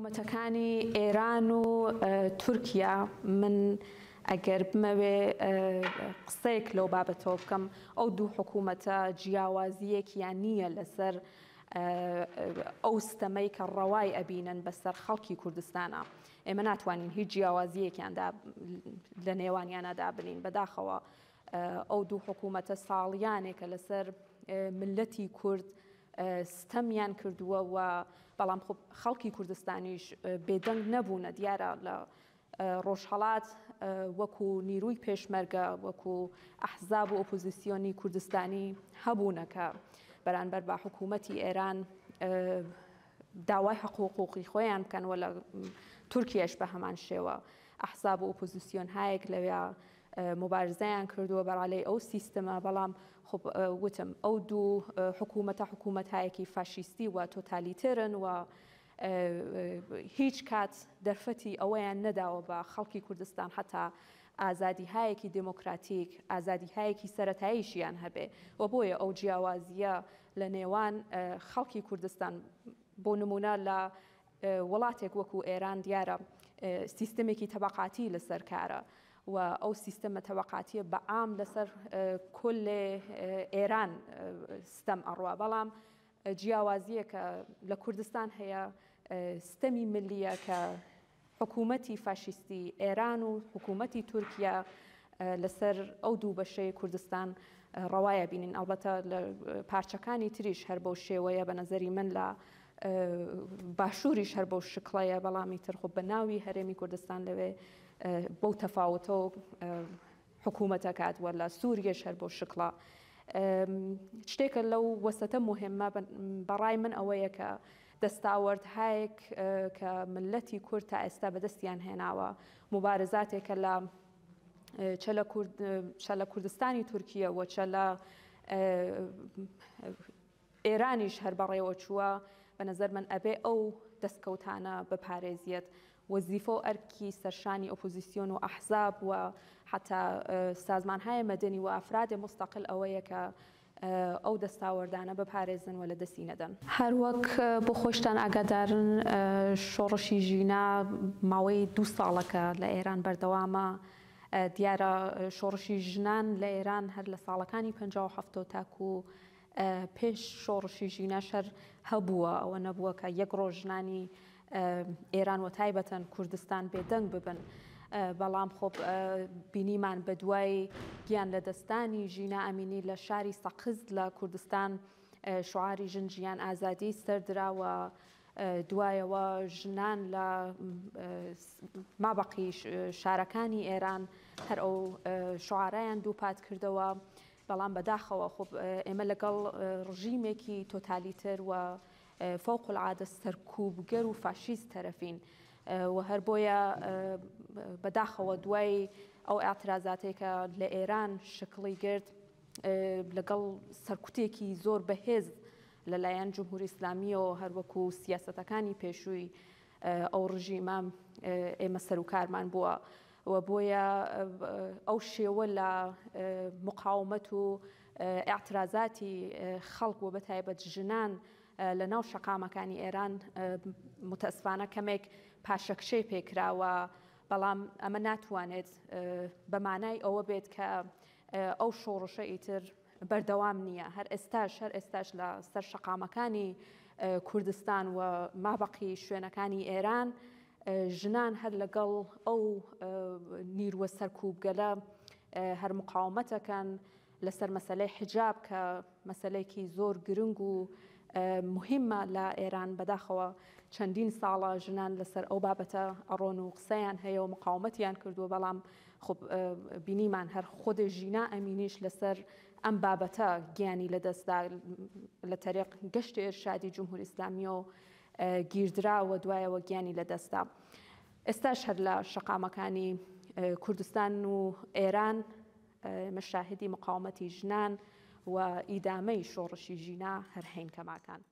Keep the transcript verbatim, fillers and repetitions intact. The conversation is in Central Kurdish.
حکوومەتەکانی ئێران و تورکیا من ئەگەر بمەوێ قسەیەک لەو بابەتەوە بکەم ئەو دوو حکوومەتە جیاوازیەکیان نییە لەسەر ئەو ستەمەی کە ڕەوای ئەبینن بەسەر خەڵکی کوردستانە. ئێمە ناتوانین هیچ جیاوازیەکیاندا لە نێوانیانەدا بنین. بەداخەوە ئەو دوو حکوومەتە ساڵیانێکە لەسەر ملەتی کورد ستەمیان کردووە و بەڵام خەڵکی کوردستانیش بێدەنگ نەبوونە. دیارە لە ڕۆژهەڵات وەکو نیروی پێشمەرگە وەکو ئەحزاب و ئۆپۆزیسیۆنی کوردستانی هەبوونە کە بەرامبەر بە حکوومەتی ئێران داوای حقوقی خۆیان بکەن و لە تورکیەش بە هەمان شێوە ئەحزاب و ئۆپۆزیسیۆن هایەک لەوێ مبارزەیان کردووە بەڕالەی ئەو سیستەمە. بەڵام خۆ وتم ئەو دوو حکوومەتە حکوومەتایەکی فاشیستی و تۆتالیترن و هیچ کات دەرفەتی ئەوەیان نەداوە بە خەڵکی کوردستان حتا ئازادی هایەکی دموکراتیک ئازادی هایەکی سەرەتاییشیان هەبێ و بۆیە ئەو جیاوازیە لە نێوان خەڵکی کوردستان بۆ نمونە لە وڵاتێک وەکو ئێران دیارە سیستەمێکی تەبەقاتی لەسەر کارە و ئەو سیستەمە تەبەقاتیە بە عام لەسەر کولێ ئێران ستەم ئەڕوا. بەڵام جیاوازیە کە لە کوردستان هەیە ستەمی ملیە کە حکوومەتی فاشیستی ئێران و حکوومەتی تورکیا لەسەر ئەو دوو بەشەی کوردستان ڕەوایە بینین. ئەڵبەتە لە پارچەکانی تریش هەر بەو شێوەیە بە نەزەری من لە باشووریش هەر بەو شکڵەیە. بەڵامی تر خۆ بە ناوی هەرێمی کوردستان لەوێ بەو تەفاوتەوە حکوومەتە کات وە لە سووریەش هەر بۆ شکڵە. شتێکە لەو وەسەتە مهمە بەڕای من ئەوەیە کە دەستاوەرد هایەک کە ملەتی کورد تا ئێستا بەدەستیان هێناوە مبارزاتێکە لە چە لە کوردستانی تورکیە و چە لە ئێرانیش هەر بەڕێوە چووە. بە نەزەر من ئەبێ ئەو دەستکەوتانە بپارێزیێت وەزیفە و ئەرکی سەرشانی ئۆپۆزیسیۆن و ئەحزاب و حتا سازمانهای مەدەنی و ئافرادی مستەقل ئەوەیە کە ئەو دەستاوەردانە بپارێزن و لە دەستی نەدەن. هەروەک بۆ خۆشتان ئاگادارن شۆڕشی ژینە ماوەی دوو ساڵەکە لە ئێران بەردەوامە. دیارە شۆڕشی ژنان لە ئێران هەر لە ساڵەکانی پەنجا و هەفتە تاکو پێش شۆڕشی ژینە شەر هەبووە. ئەوە نەبووە کە یەک ڕۆژ ژنانی ئێران و تایبەتەن کوردستان بێدەنگ ببن. بەڵام خۆب بینیمان بە دوای گیان لە دەستانی ژینە ئەمینی لە شاری سەقز لە کوردستان شعاری ژن ژیان ئازادی سەردراوە. دوایەوە ژنان لە مابەقی شارەکانی ئێران هەر ئەو شعارایان دووپات کردەوە. بەڵام بەداخەوە خۆب ئێمە لەگەڵ ڕژیمێکی تۆتالیتر و فوق العادە سەرکوبگەر و فاشیست تەرەفین و هەر بۆیە بەداخەوە دوای ئەو ئاعترازاتێکە لە ئێران شکڵی گرت لەگەڵ سەرکوتێکی زۆر بەهێز لەلایەن جمهوری ئیسلامیەوە هەروەکو سیاسەتەکانی پێشووی ئەو ڕژیمە ئێمە سەرۆکارمان بووە و بۆیە ئەو شێوە لە مقاومەت و ئاعترازاتی خەڵک و بەتایبەت ژنان لە ناو شەقامەکانی ئێران متەسفانە کەمێک پاشەکشەی پێکراوە. بەڵام ئەمە ناتوانێت بەمانای ئەوە بێت کە ئەو شۆڕشە ئیتر بەردەوام نییە. هەر ئێستاش هەر ئێستاش لە سەر شەقامەکانی کوردستان و مابەقی شوێنەکانی ئێران ژنان هەر لەگەڵ ئەو نیروە سەرکوبگەلە هەر مقاومەتەکەن لەسەر مەسەلەی حجاب کە مەسەلەیەکی زۆر گرنگ و مهمە لە ئێران. بەداخەوە چەندین ساڵە ژنان لەسەر ئەو بابەتە ئەڕۆن و قسەیان هەیە و مقاومەتیان کردووە. بەڵام خۆ بینیمان هەر خۆدە ژینە ئەمینیش لەسەر ئەم بابەتە گیانی لەدەستدا لە تەریق گەشتی ئێرشادی جمهوری ئیسلامیە و گیردراوە دوایەوە گیانی لەدەستا. ئێستاش هەر لە شەقامەکانی کوردستان و ئێران مەشاهدی مقاومەتی ژنان و ئیدامەی شۆڕشی ژینە هەر هەین کەماکان.